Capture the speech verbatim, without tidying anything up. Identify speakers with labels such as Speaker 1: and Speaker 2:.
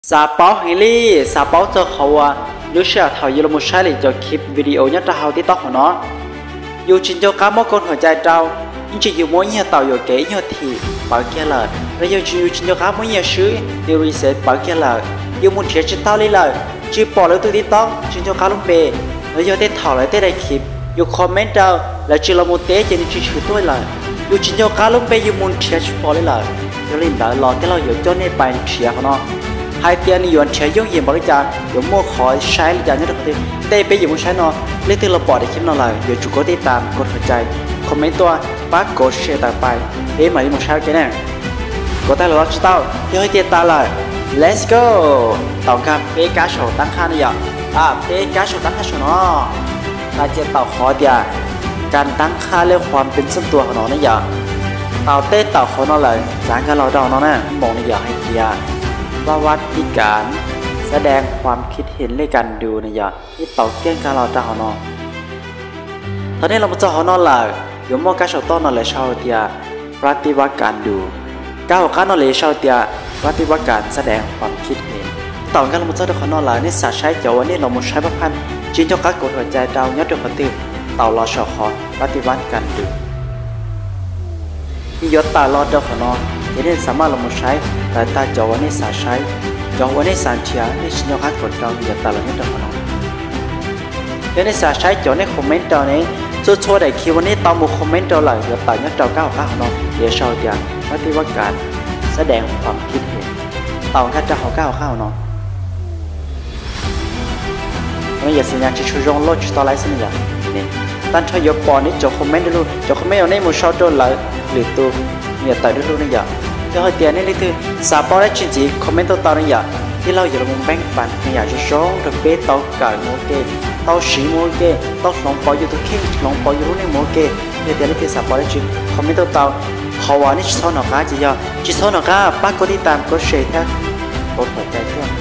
Speaker 1: ซาเปาเฮลี่ซาเปาเจอเขาว่ายูเชียเท่ายูโรมุชัยเลยจะคลิปวิดีโอนี้จะเอาที่ต้องของnóยูจินโจก้ามอคนหัวใจเจ้ายิ่งจะยูม้วนเหี้ยเต่าอยู่เก๋เหี้ยทีเปล่าเกี่ยเลยแล้วยูจิยูจินโจก้ามอเหี้ยซื้อยูรีเซ็ตเปล่าเกี่ยเลยยูมุนเทียจิตเต้าเลยเลยจีปอแล้วตัวที่ต้องจินโจก้าลงเปแล้วยูได้เท่าเลยได้ได้คลิปยูคอมเมนต์เจ้าแล้วจีเรามุเตะจะนี่จีชื่อตัวเลยยูจินโจก้าลงเปยูมุนเทียจิปอเลยเลยยูรินได้รอที่เราอยู่จนในไปเทียเขาเนาะhai tiền này yuan chơi dùng gì mà cái cha dùng mua khỏi sai là nhất được đây bây giờ muốn sai nó lấy từ là bỏ để kiếm nó lại giờ chủ có thể tạm có thể chạy comment toa bác có share tại bài để mà đi một sai cái này có tay là lo cho tao thì hơi tiền ta lại let's go tàu cam bé cá sấu tăng khan này ạ à bé cá sấu tăng khan sấu nó ta chơi tàu khó thì àการตั้งค่าเรื่องความเป็นส่วนตัวของnóเนี่ยอย่าเต่าเต้เต่าเขาnóเลยสารการเราดองnóน่ะมองในอย่าให้เกียร์ว่าวัดที่การแสดงความคิดเห็นในการดูเนี่ยอย่าที่เต่าเกี้ยงการเราจะหอนอตอนนี้เราจะหอนอละอยู่มอการชาวต้นนอเลยชาวเดียปฏิวัติการดูก้าวการนอเลยชาวเดียปฏิวัติการแสดงความคิดเห็นต่อกันเราจะได้หอนอละนี่สาใช้เจ้าวันนี้เราไม่ใช้ประพันธ์จีนเจ้าการกดหัวใจดาวยัดดวงตื่นเต่ารอชอคอปฏิวัติการดูที่ยศตาลอดเจ้าหอนอจะได้สามารถเราใช้แต่ตาจอวันนี้สาใช้จอวันนี้สารเชียในชิ้นยอดกดเราอย่าตาเราไม่ต้องนอนเดี๋ยวในสาใช้จอในคอมเมนต์ตอนนี้ช่วยช่วยได้คิววันนี้ตามมุคอมเมนต์เราเลยอย่าตายัดจอก้าวข้าวของเราเดี๋ยวชาวเดียปฏิวัติการแสดงความคิดเห็นต่อกันจะเขาก้าวข้าวเนาะวันนี้อย่าสัญญาจะช่วยรองโลดต่อไลฟ์สัญญาเนี่ยตั้งใจยกปอนี้จอคอมเมนต์ดูจอคอมเมนต์เอาในมุชอบโดนเลยหรือตัวเนี่ยตายดูดูนี่อย่าจะให้เตียนนี่คือสาปอได้จริงๆคอมเมนต์ตัวตอนนี้อย่าที่เราอยู่ในมุมแบงค์ปันไม่อยากจะโชว์ระเบิดเตาไก่โมเกะเตาสีโมเกะเตาหลงปออยู่ตัวเข่งหลงปออยู่รู้ในโมเกะเนี่ยเตียนนี่คือสาปอได้จริงคอมเมนต์ตัวเตาเขาว่านี่ชอบหนักก้าจีอย่าจีชอบหนักก้าป้าก็ที่ตามก็เชียร์แท้กดหัวใจเพื่อน